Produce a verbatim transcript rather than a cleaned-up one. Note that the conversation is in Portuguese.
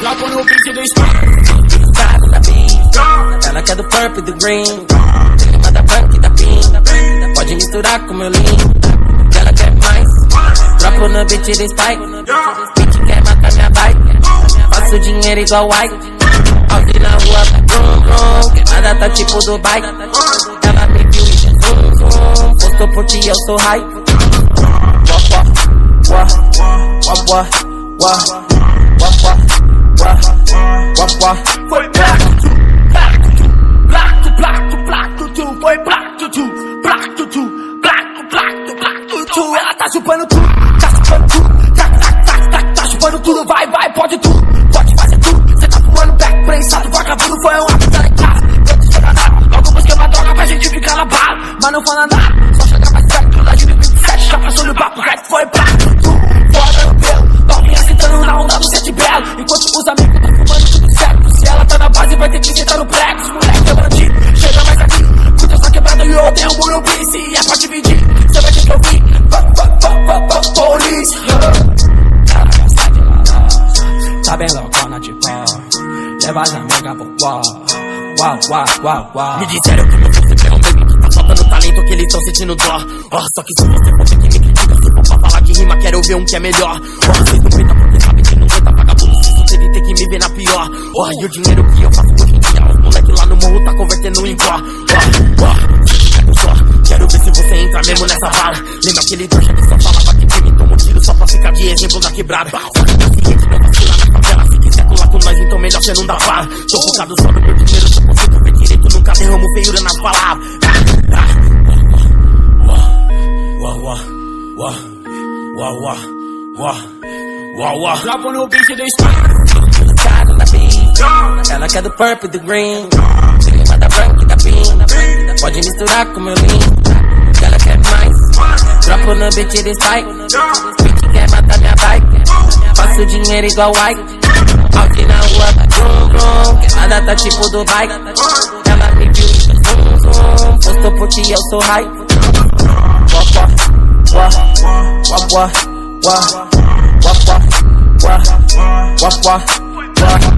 Dropo no beat do Spark. Ela quer do purple e do green. Clima da punk e da pin. Pode misturar com meu lean. Ela quer mais. Dropo no beat do Spike. Beat quer matar minha bike. Faço dinheiro igual White. Audi na rua tá brum brum. Queimada tá tipo Dubai. Ela me viu e zoom zoom. Postou porque eu sou high. Wah wah wah wah wah wah wah wah wah. Foi placo tu, placo tu, placo, placo, placo tu. Foi placo tu, placo tu, placo, placo, placo tu. Ela tá chupando tudo, tá chupando tudo, tá, tá, tá, tá, tá chupando tudo. Vai, vai, pode tudo, pode fazer tudo. Cê tá fumando back, prensado, vagabundo, foi um ato da cara. Eu te chega nada, logo busquei uma droga pra gente ficar na bala. Mas não fala nada, só chega mais perto da de vinte e sete. Já passou no papo, reto foi placo tu. Foda no pelo, novinha sentando na onda do sete belo. Enquanto os amigos tão fumando tudo certo. Se ela tá na base, vai ter que sentar no prego. Os moleque é bandido, chega mais aqui. Curta sua quebrada e eu tenho um Morumbi. Se é pra dividir, cê vai ter que ouvir. Fuck, fuck, fuck, fuck, fuck, police. Ela gosta de ladrão, tá bem loucona de pó. Leva as amigas pro pó. Uau, uau, uau, uau. Me disseram que você é o mesmo que tá faltando talento, que eles tão sentindo dó. Ó, só que se você for ter que me critica, se for pra falar de rima, quero ver um que é melhor. Ó, vocês não peitam porque sabem que não aguenta vagabundo. Se você ter que me ver na pior. Ó, e o dinheiro que eu faço hoje em dia, os moleque lá no morro tá convertendo em pó. Ó, ó, cê fica no só. Quero ver se você entra mesmo nessa bala. Lembra aquele trouxa que só falava que time toma um tiro só pra ficar de exemplo na quebrada. Só que o seguinte, não vacila na favela. Se quiser colar com nós, então melhor cê não dá bala. Tô focado só no meu dinheiro, se eu consigo ver direito, nunca derramo feiura nas palavras. Ah, ah. Uau, uau, uau, uau, uau, uau, uau, uau. Dropo no beat do Spark. Ela quer do purple e do green. Clima da branca e da pin. Pode misturar com meu lean. Ela quer mais. Dropo no beat do Spike. Beat quer matar minha bike. Faço dinheiro igual White. Audi na rua tá brum brum. Queimada tá tipo Dubai. Ela me viu e zoom zoom. Postou porque eu sou high. Wah wah wah wah wah wah wah wah wah wah wah.